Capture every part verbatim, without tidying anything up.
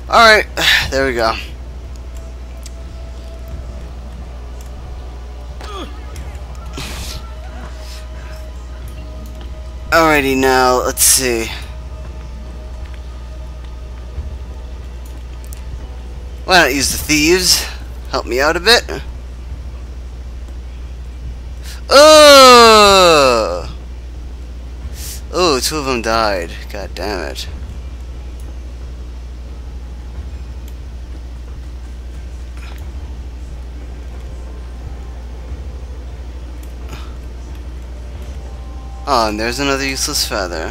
Alright, there we go. Alrighty, now, let's see. Why not use the thieves? Help me out a bit. Oh! Oh, two of them died. God damn it. Oh, and there's another useless feather.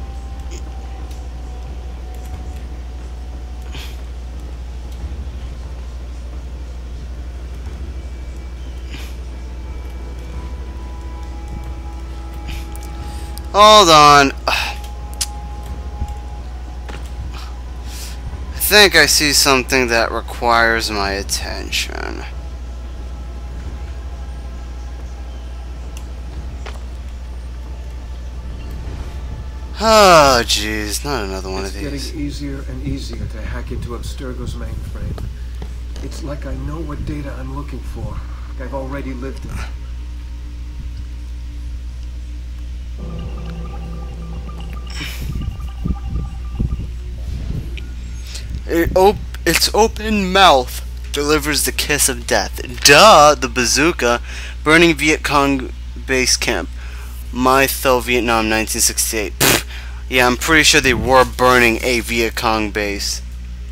Hold on. I think I see something that requires my attention. Oh, jeez, not another one of these. It's getting easier and easier to hack into Abstergo's mainframe. It's like I know what data I'm looking for. Like I've already lived it. It op its open mouth delivers the kiss of death. Duh, the bazooka. Burning Viet Cong base camp. My Tho, Vietnam, nineteen sixty-eight. Pfft. Yeah, I'm pretty sure they were burning a Viet Cong base.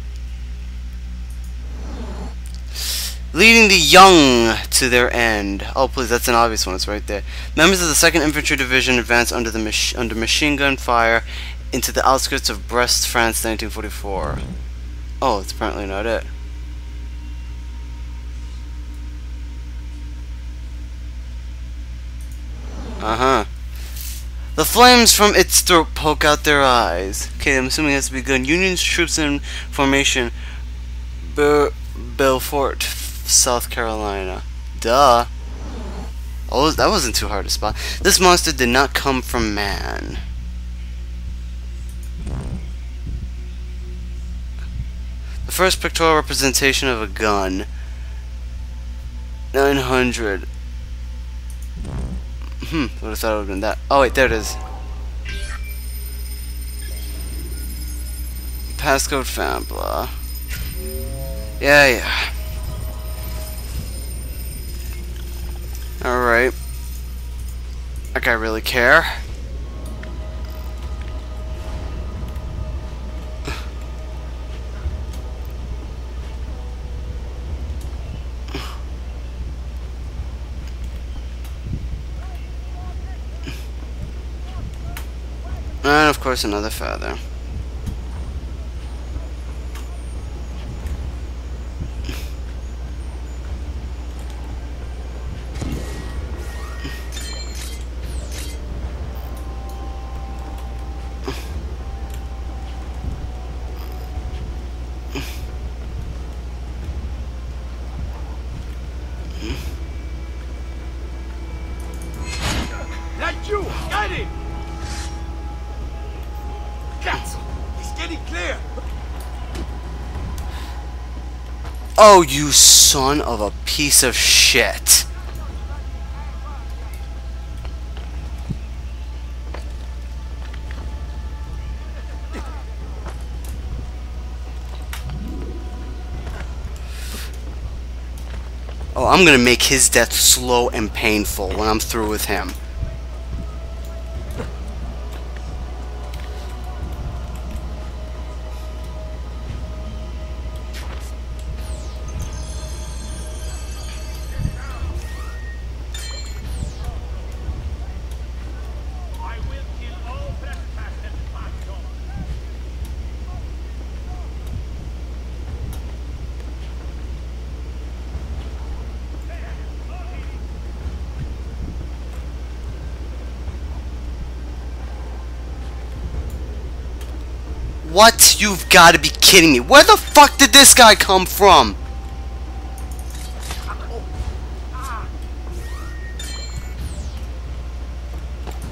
Leading the young to their end. Oh, please, that's an obvious one. It's right there. Members of the second Infantry Division advance under the mach under machine gun fire into the outskirts of Brest, France, nineteen forty-four. Oh, it's apparently not it. Uh-huh. The flames from its throat poke out their eyes. Okay, I'm assuming it has to be good. Union troops in formation. Be Belfort, South Carolina. Duh. Oh, that wasn't too hard to spot. This monster did not come from man. The first pictorial representation of a gun. nine hundred. Hmm, would have thought it would have been that. Oh wait, there it is. Passcode found, blah. Yeah, yeah. Alright. Like I really care. And of course another feather. That you! Got it! Cancel! He's getting clear! Oh, you son of a piece of shit. Oh, I'm gonna make his death slow and painful when I'm through with him. What? You've got to be kidding me. Where the fuck did this guy come from?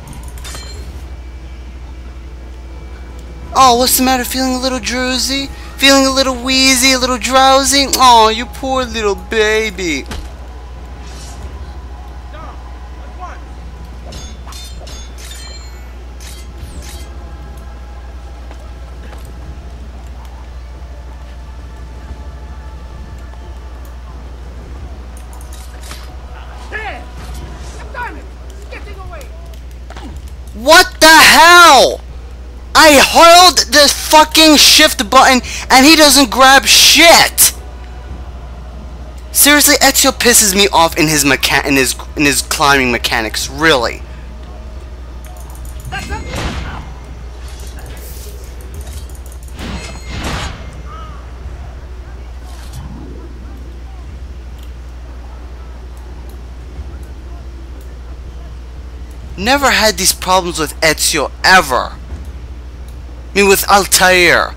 Oh, what's the matter? Feeling a little drowsy? Feeling a little wheezy, a little drowsy? Oh, you poor little baby. What the hell? I held the fucking shift button and he doesn't grab shit. Seriously, Ezio pisses me off in his mecha in his in his climbing mechanics, really. Never had these problems with Ezio ever. I mean, with Altair.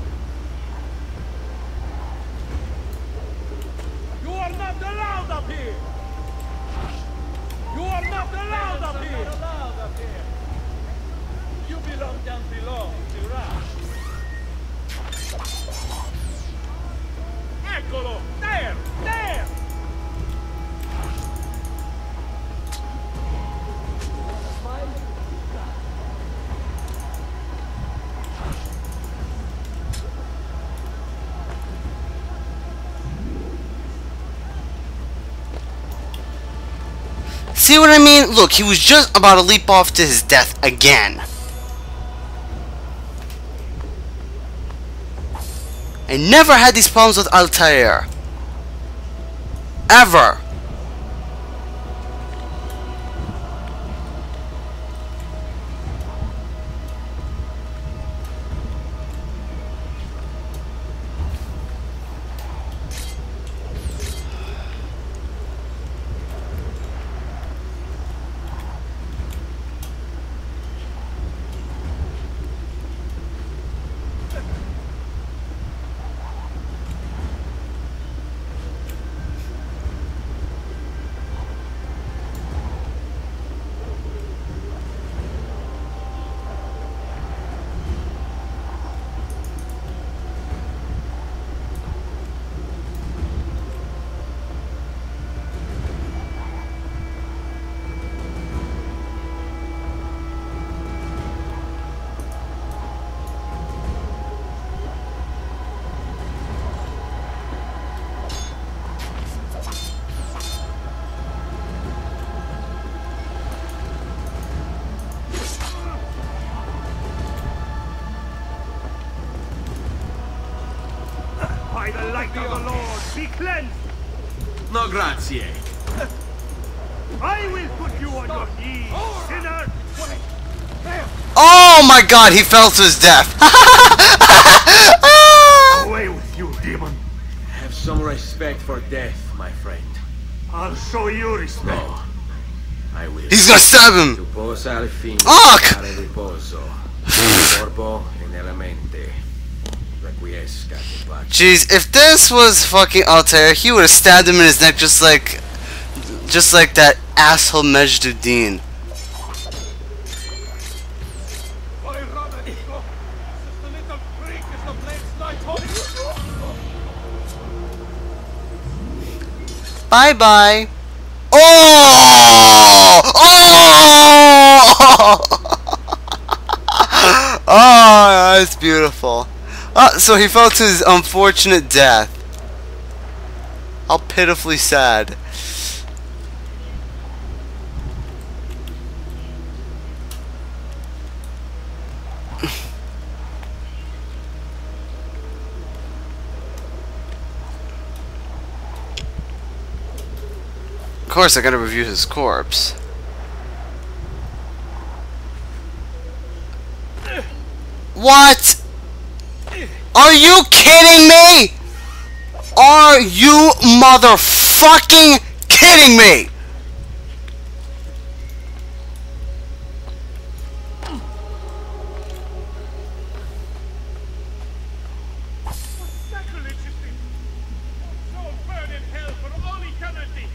You are not allowed up here. You are not allowed up here. You belong down below, to Rush. Eccolo! There! There! See what I mean? Look, he was just about to leap off to his death again. I never had these problems with Altair. Ever. By the light of the Lord, be cleansed! No grazie. I will put you on your knees, sinner! Oh my god, he fell to his death. Away with you, demon! Have some respect for death, my friend. I'll show you respect. No. I will. He's gonna stab him. Tu posa al fine Fuck! dare riposo. Corpo e nella mente. Requiesca in pace. Jeez, if this was fucking Altair, he would have stabbed him in his neck just like, just like that asshole Majduddin. Bye bye. Oh! Oh! Oh, that's beautiful. Uh, so he fell to his unfortunate death. How pitifully sad. Of course, I gotta review his corpse. What? Are you kidding me? Are you motherfucking kidding me? Sacrilege is this! Soul burn in hell for all eternity!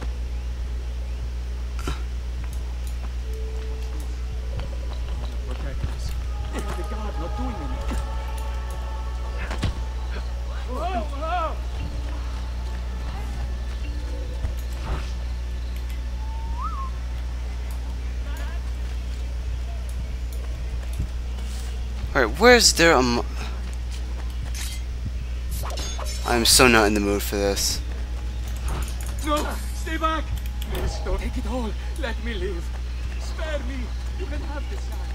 Okay. doing in it? Oh, oh. Alright, where's there a m- I'm so not in the mood for this. No, stay back. Please don't take it all. Let me live. Spare me. You can have this guy.